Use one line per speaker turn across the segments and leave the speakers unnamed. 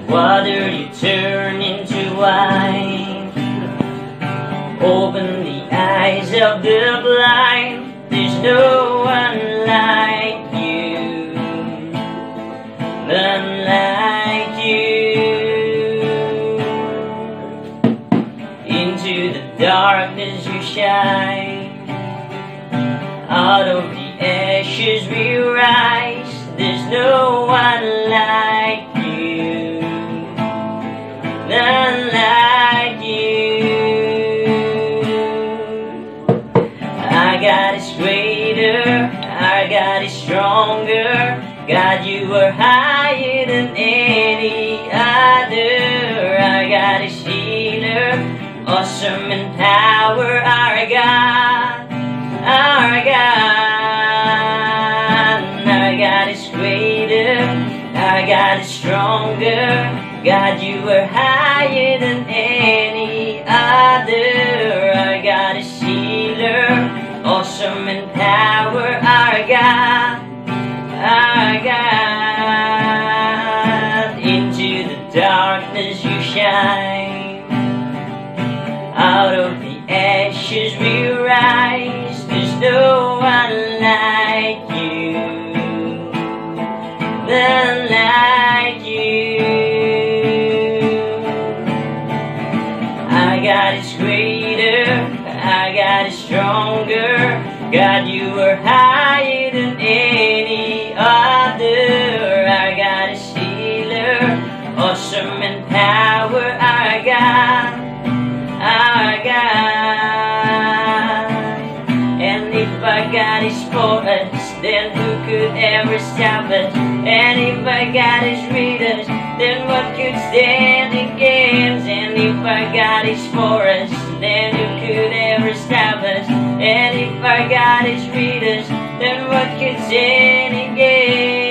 water you turn into wine. Open the eyes of the blind. There's no one like you, none like you. Into the darkness you shine. Out of the ashes we rise. There's no one like you, none like you. Our God is greater, our God is stronger. God, you are higher than any other. Our God is healer, awesome in power. Our God, our God. Our God is greater, our God is stronger. God, you are higher than any other. Our God is healer, awesome in power. Our God, our God. Into the darkness you shine. Out of the ashes we rise. There's no one like you, none like you. Our God is greater, our God is stronger. God, you are higher than any other. Our God is healer, awesome in power. Our God, our God. And if our God is for us, then who could ever stop us? And if our God is with us, then what could stand against? And if our God is for us, then who could ever stop us? And if our God is with us, then what could stand against?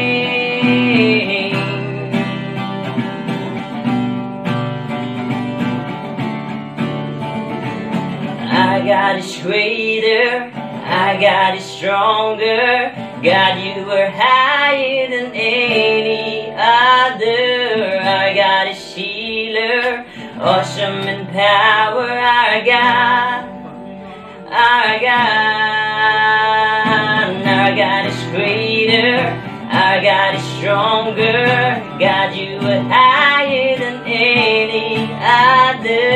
Our God is greater, our God is stronger. God, you are higher than any other. Our God is healer, awesome in power. Our God, our God. Our God is greater, our God is stronger. God, you are higher than any other.